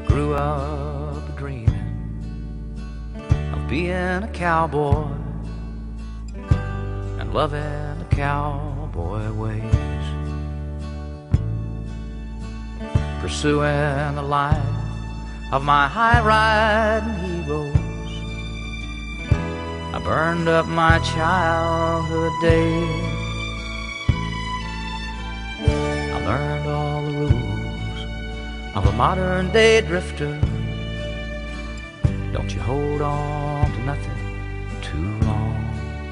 grew up dreaming of being a cowboy and loving the cowboy ways, pursuing the life of my high-riding heroes. I burned up my childhood days. I learned all the rules of a modern-day drifter. Don't you hold on to nothing too long.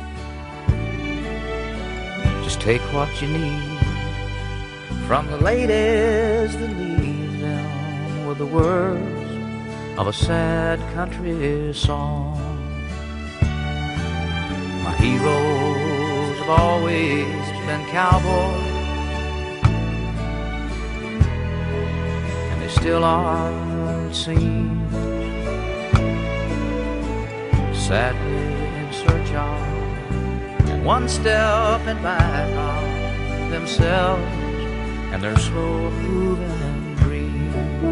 Just take what you need from the ladies that leave them with the words of a sad country song. My heroes have always been cowboys, and they still are, it seems, sadly in search of, and one step in back of themselves and their slow-moving dreams.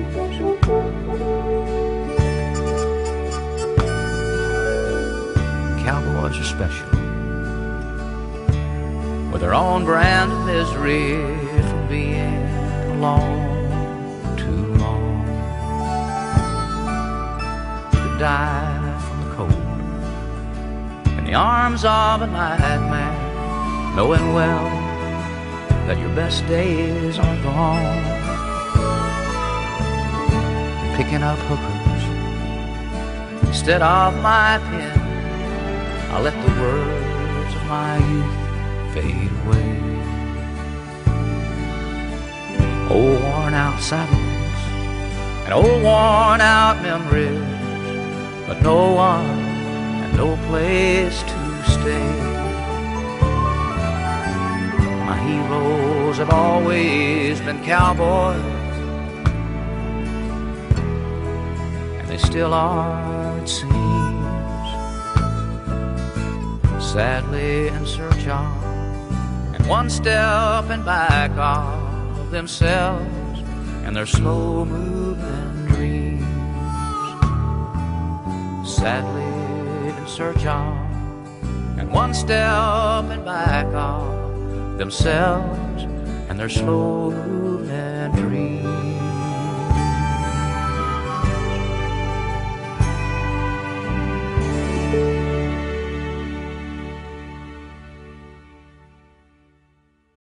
Cowboys are special, with their own brand of misery from being alone too long. You could die from the cold in the arms of a nightmare, knowing well that your best days are gone. Picking up hookers instead of my pen, I let the words of my youth fade away. Old worn out saddles and old worn out memories, but no one and no place to stay. My heroes have always been cowboys, and they still are, it seems, sadly in search of, and one step in back of themselves and their slow-moving dreams. Sadly in search of, and one step in back of themselves and their slow-moving dreams.